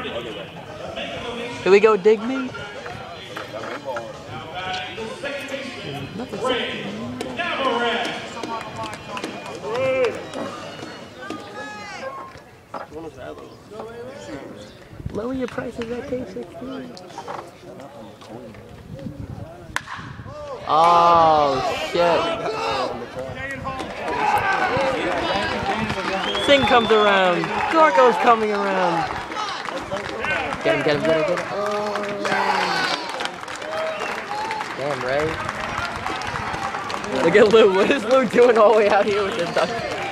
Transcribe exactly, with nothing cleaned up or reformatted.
Here we go, Digmi. Lower your prices at K sixteen. Oh, shit. Singh comes around. Gorko's coming around. Get him, get him, get him, get him. Oh. Damn, Ray. Look at Lou. What is Lou doing all the way out here with this duck?